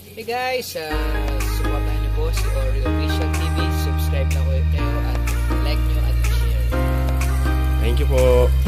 Hey guys, supportahan niyo po si Ori Official TV. Subscribe na kayo at like nyo at share. Thank you po.